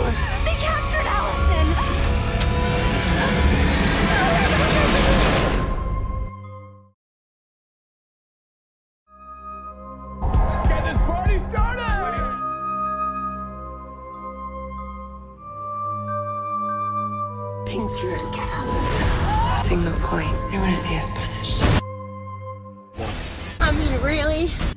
Allison. They captured Allison! Get this party started! Things here to get us. Seeing the point. They want to see us punished. I mean, really?